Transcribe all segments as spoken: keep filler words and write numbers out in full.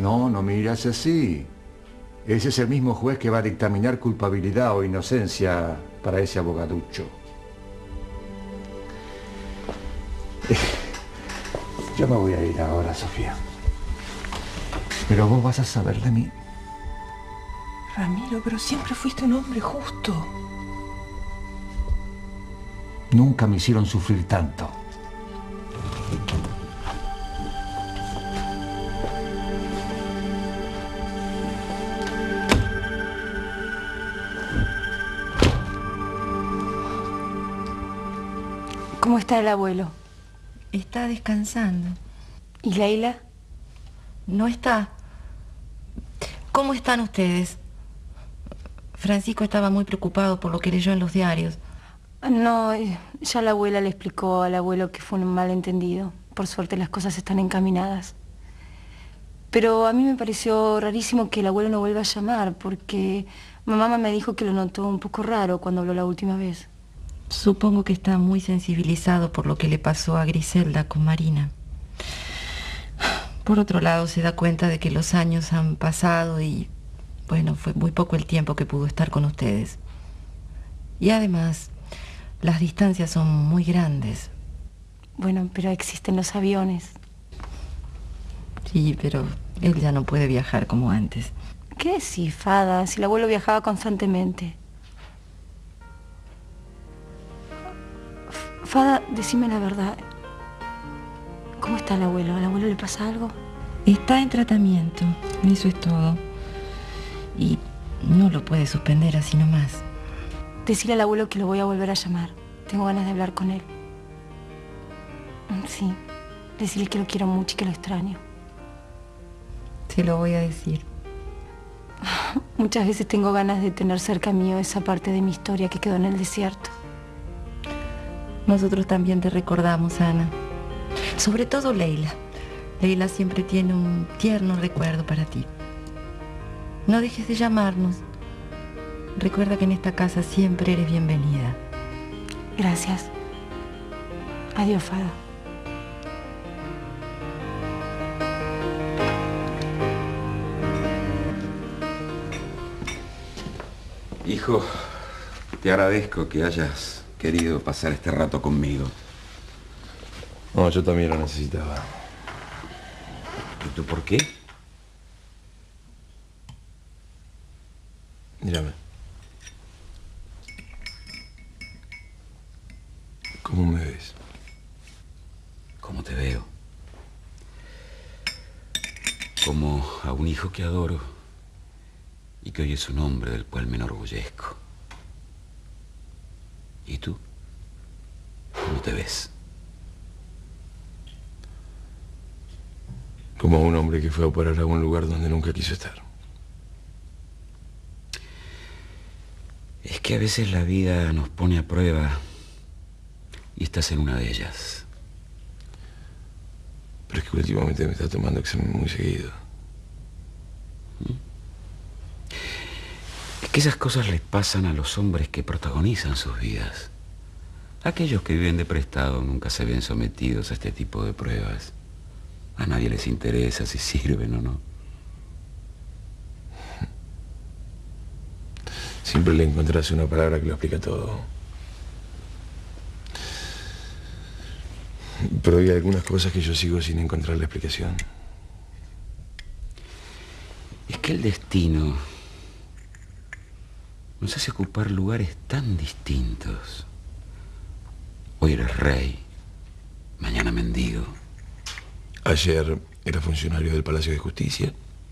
No, no miras así. Ese es el mismo juez que va a dictaminar culpabilidad o inocencia para ese abogaducho. Yo me voy a ir ahora, Sofía. Pero vos vas a saber de mí. Ramiro, pero siempre fuiste un hombre justo. Nunca me hicieron sufrir tanto. ¿Cómo está el abuelo? Está descansando. ¿Y Leila? No está. ¿Cómo están ustedes? Francisco estaba muy preocupado por lo que leyó en los diarios. No, ya la abuela le explicó al abuelo que fue un malentendido. Por suerte las cosas están encaminadas. Pero a mí me pareció rarísimo que el abuelo no vuelva a llamar, porque mamá me dijo que lo notó un poco raro cuando habló la última vez. Supongo que está muy sensibilizado por lo que le pasó a Griselda con Marina. Por otro lado, se da cuenta de que los años han pasado y, bueno, fue muy poco el tiempo que pudo estar con ustedes. Y además, las distancias son muy grandes. Bueno, pero existen los aviones. Sí, pero él ya no puede viajar como antes. ¿Qué decís, Fada? Si el abuelo viajaba constantemente. Fada, decime la verdad. ¿Cómo está el abuelo? ¿Al abuelo le pasa algo? Está en tratamiento, eso es todo. Y no lo puede suspender así nomás. Decirle al abuelo que lo voy a volver a llamar. Tengo ganas de hablar con él. Sí, decirle que lo quiero mucho y que lo extraño. Se lo voy a decir. Muchas veces tengo ganas de tener cerca mío esa parte de mi historia que quedó en el desierto. Nosotros también te recordamos, Ana. Sobre todo Leila. Leila siempre tiene un tierno recuerdo para ti. No dejes de llamarnos. Recuerda que en esta casa siempre eres bienvenida. Gracias. Adiós, Fada. Hijo, te agradezco que hayas querido pasar este rato conmigo. No, yo también lo necesitaba. ¿Y tú por qué? Mírame. ¿Cómo me ves? ¿Cómo te veo? Como a un hijo que adoro y que hoy es un hombre del cual me enorgullezco. ¿Y tú? ¿Cómo te ves? Como un hombre que fue a parar a un lugar donde nunca quiso estar. Es que a veces la vida nos pone a prueba y estás en una de ellas. Pero es que últimamente me está tomando examen muy seguido. Es que esas cosas les pasan a los hombres que protagonizan sus vidas. Aquellos que viven de prestado nunca se ven sometidos a este tipo de pruebas. A nadie les interesa si sirven o no. Siempre le encontrás una palabra que lo explica todo. Pero hay algunas cosas que yo sigo sin encontrar la explicación. Es que el destino nos hace ocupar lugares tan distintos. Hoy eres rey, mañana mendigo. Ayer era funcionario del Palacio de Justicia.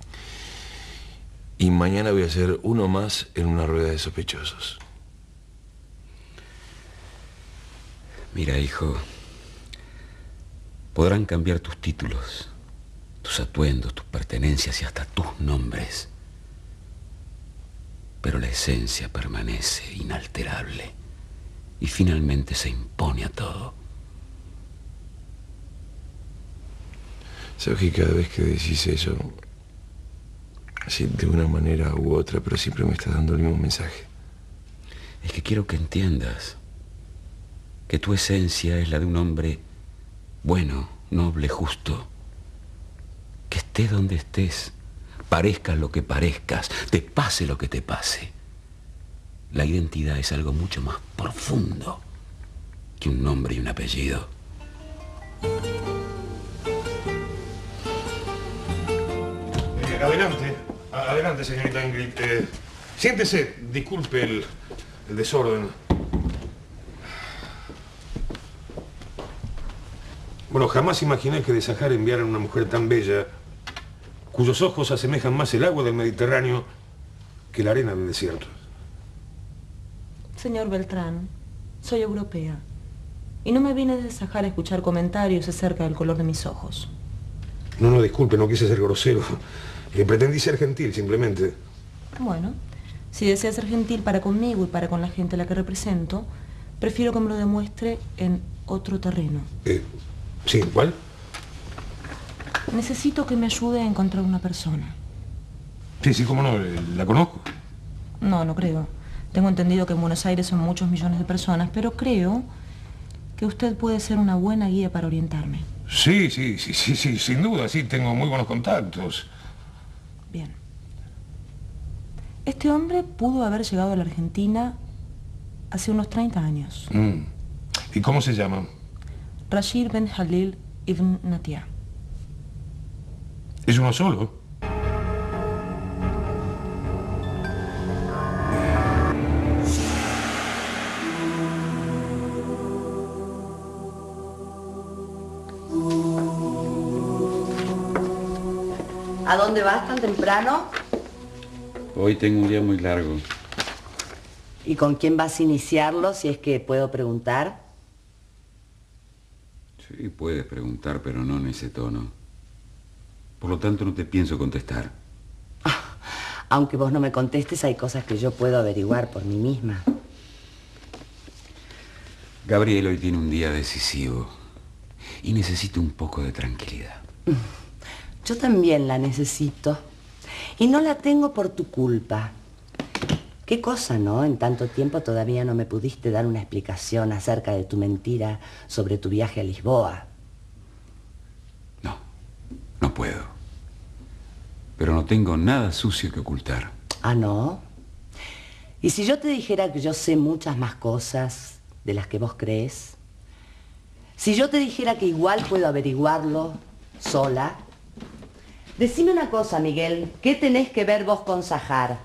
Y mañana voy a ser uno más en una rueda de sospechosos. Mira, hijo, podrán cambiar tus títulos, tus atuendos, tus pertenencias y hasta tus nombres. Pero la esencia permanece inalterable y finalmente se impone a todo. Sabes que cada vez que decís eso, así de una manera u otra, pero siempre me estás dando el mismo mensaje. Es que quiero que entiendas que tu esencia es la de un hombre bueno, noble, justo, que estés donde estés, Parezcas lo que parezcas, te pase lo que te pase. La identidad es algo mucho más profundo que un nombre y un apellido. Eh, adelante, adelante, señorita Ingrid. Eh, siéntese, disculpe el, el desorden. Bueno, jamás imaginé que de Sajar enviaran a una mujer tan bella, cuyos ojos asemejan más el agua del Mediterráneo que la arena del desierto. Señor Beltrán, soy europea. Y no me vine de Sajar a escuchar comentarios acerca del color de mis ojos. No, no, disculpe, no quise ser grosero. Eh, pretendí ser gentil, simplemente. Bueno, si desea ser gentil para conmigo y para con la gente a la que represento, prefiero que me lo demuestre en otro terreno. Eh, ¿Sí? ¿Cuál? Necesito que me ayude a encontrar una persona. Sí, sí, cómo no, la conozco. No, no creo. Tengo entendido que en Buenos Aires son muchos millones de personas, pero creo que usted puede ser una buena guía para orientarme. Sí, sí, sí, sí, sí, sin duda, sí, tengo muy buenos contactos. Bien. Este hombre pudo haber llegado a la Argentina hace unos treinta años. Mm. ¿Y cómo se llama? Rashid Ben Jalil Ibn Natia. ¿Es uno solo? ¿A dónde vas tan temprano? Hoy tengo un día muy largo. ¿Y con quién vas a iniciarlo, si es que puedo preguntar? Sí, puedes preguntar, pero no en ese tono. Por lo tanto, no te pienso contestar. Aunque vos no me contestes, hay cosas que yo puedo averiguar por mí misma. Gabriel hoy tiene un día decisivo y necesito un poco de tranquilidad. Yo también la necesito. Y no la tengo por tu culpa. Qué cosa, ¿no? En tanto tiempo todavía no me pudiste dar una explicación acerca de tu mentira sobre tu viaje a Lisboa. No, no puedo. Pero no tengo nada sucio que ocultar. ¿Ah, no? ¿Y si yo te dijera que yo sé muchas más cosas de las que vos crees? Si yo te dijera que igual puedo averiguarlo sola. Decime una cosa, Miguel. ¿Qué tenés que ver vos con Sajar?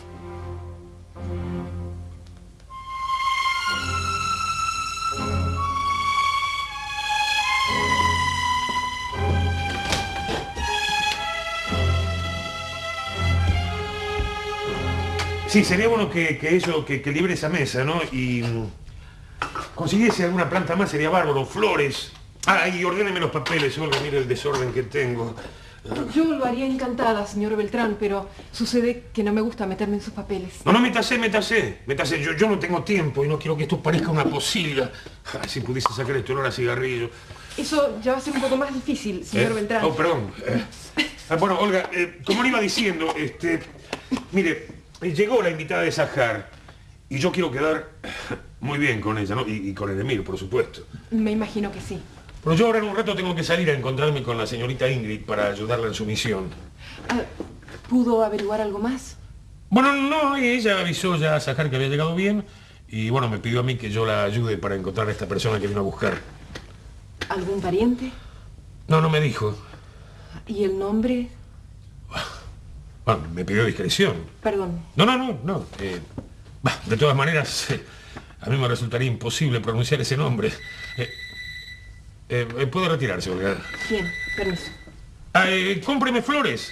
Sí, sería bueno que, que eso, que, que libre esa mesa, ¿no? Y mm, consiguiese alguna planta más, sería bárbaro, flores. Ah, y ordéneme los papeles, Olga, mire el desorden que tengo. Yo lo haría encantada, señor Beltrán, pero sucede que no me gusta meterme en sus papeles. No, no, métase, métase, métase. Yo, yo no tengo tiempo y no quiero que esto parezca una posilga. Ay, si pudiese sacar este olor a cigarrillo. Eso ya va a ser un poco más difícil, señor ¿Eh? Beltrán. Oh, perdón. Eh, ah, bueno, Olga, eh, como le iba diciendo, este, mire, llegó la invitada de Sajar y yo quiero quedar muy bien con ella, ¿no? Y, y con el Emir, por supuesto. Me imagino que sí. Pero yo ahora en un rato tengo que salir a encontrarme con la señorita Ingrid para ayudarla en su misión. Ah, ¿pudo averiguar algo más? Bueno, no, ella avisó ya a Sajar que había llegado bien y bueno, me pidió a mí que yo la ayude para encontrar a esta persona que vino a buscar. ¿Algún pariente? No, no me dijo. ¿Y el nombre? Bueno, me pidió discreción. Perdón. No, no, no, no. Eh, bah, de todas maneras, eh, a mí me resultaría imposible pronunciar ese nombre. Eh, eh, ¿Puede retirarse, Olga? Bien, permiso. Ah, eh, cómpreme flores.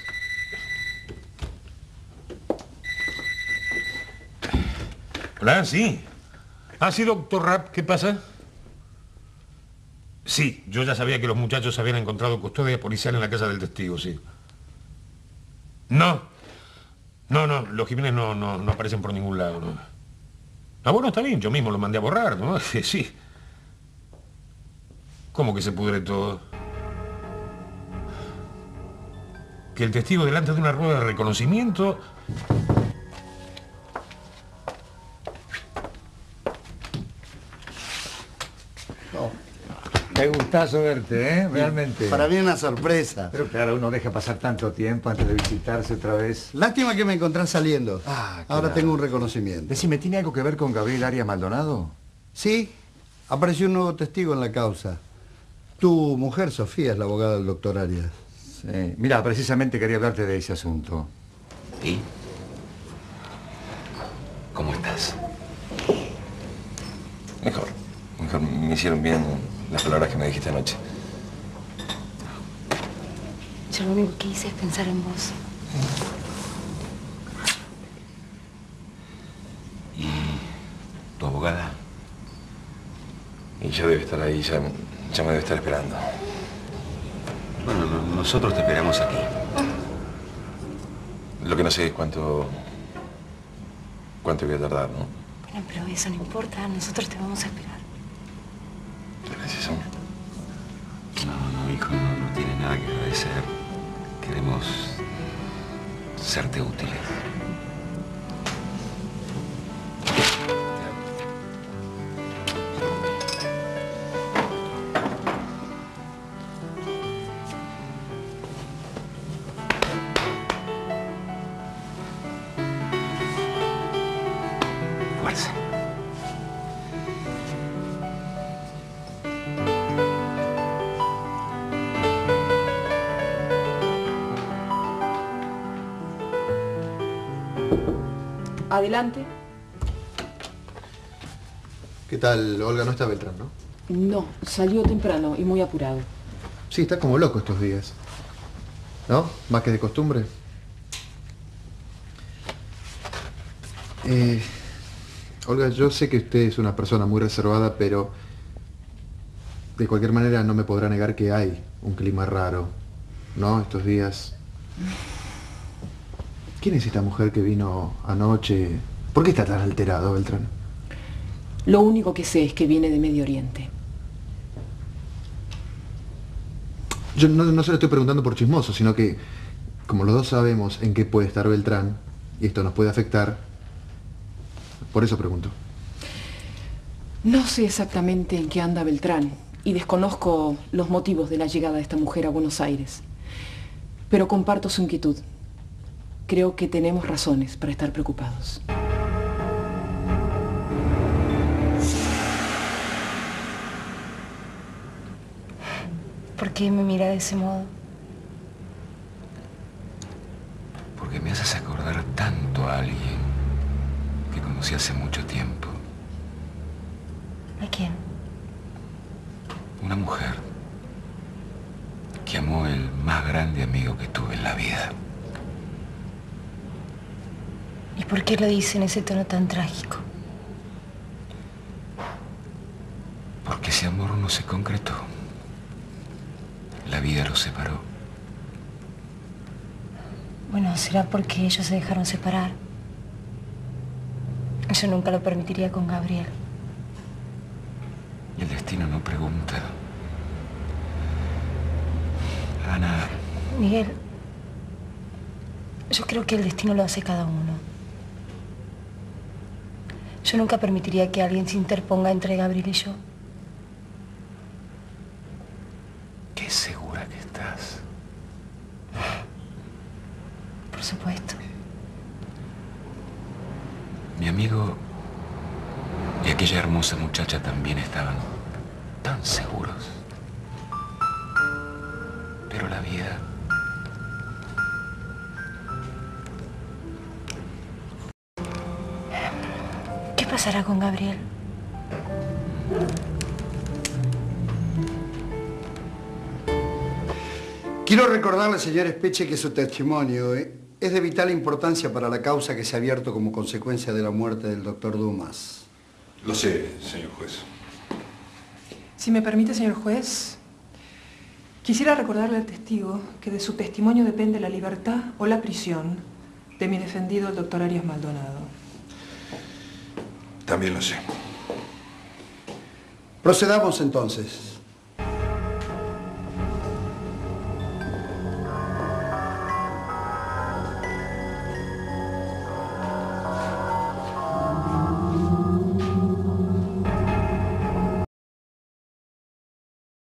Hola, sí. Ah, sí, doctor Rapp, ¿qué pasa? Sí, yo ya sabía que los muchachos habían encontrado custodia policial en la casa del testigo, sí. No. No, no, los Jiménez no, no, no aparecen por ningún lado, ¿no? Ah, bueno, está bien, yo mismo lo mandé a borrar, ¿no? Sí, sí. ¿Cómo que se pudre todo? Que el testigo delante de una rueda de reconocimiento... Qué gustazo verte, ¿eh? Realmente. Para mí una sorpresa. Pero claro, uno deja pasar tanto tiempo antes de visitarse otra vez. Lástima que me encontrás saliendo. Ah, Ahora claro. tengo un reconocimiento. Decime, ¿tiene algo que ver con Gabriel Arias Maldonado? Sí, apareció un nuevo testigo en la causa. Tu mujer, Sofía, es la abogada del doctor Arias. Sí. Mira, precisamente quería hablarte de ese asunto. ¿Y? ¿Cómo estás? Mejor. Mejor. Me hicieron bien las palabras que me dijiste anoche. Yo lo único que hice es pensar en vos. ¿Y tu abogada? Y ya debe estar ahí, ya, ya me debe estar esperando. Bueno, no- nosotros te esperamos aquí. Lo que no sé es cuánto... cuánto voy a tardar, ¿no? Bueno, pero eso no importa, nosotros te vamos a esperar. Gracias, amor. No, no, hijo, no, no tiene nada que agradecer. Queremos serte útiles. Fuerza. Adelante. ¿Qué tal, Olga? No está Beltrán, ¿no? No, salió temprano y muy apurado. Sí, está como loco estos días. ¿No? Más que de costumbre. Eh, Olga, yo sé que usted es una persona muy reservada, pero de cualquier manera no me podrá negar que hay un clima raro, ¿no? Estos días. ¿Quién es esta mujer que vino anoche? ¿Por qué está tan alterado, Beltrán? Lo único que sé es que viene de Medio Oriente. Yo no, no se lo estoy preguntando por chismoso, sino que, como los dos sabemos en qué puede estar Beltrán, y esto nos puede afectar, por eso pregunto. No sé exactamente en qué anda Beltrán y desconozco los motivos de la llegada de esta mujer a Buenos Aires. Pero comparto su inquietud. Creo que tenemos razones para estar preocupados. ¿Por qué me mira de ese modo? Porque me haces acordar tanto a alguien que conocí hace mucho tiempo. ¿A quién? Una mujer que amó el más grande amigo que tuve en la vida. ¿Y por qué lo dice en ese tono tan trágico? Porque ese amor no se concretó. La vida los separó. Bueno, será porque ellos se dejaron separar. Yo nunca lo permitiría con Gabriel. Y el destino no pregunta. Ana, Miguel, yo creo que el destino lo hace cada uno. Yo nunca permitiría que alguien se interponga entre Gabriel y yo. qué segura que estás. Por supuesto. Mi amigo y aquella hermosa muchacha también estaban tan seguros. Pero la vida... ¿Qué pasará con Gabriel? Quiero recordarle, señor Espeche, que su testimonio eh, es de vital importancia para la causa que se ha abierto como consecuencia de la muerte del doctor Dumas. Lo sé, señor juez. Si me permite, señor juez, quisiera recordarle al testigo que de su testimonio depende la libertad o la prisión de mi defendido, el doctor Arias Maldonado. También lo sé. Procedamos entonces.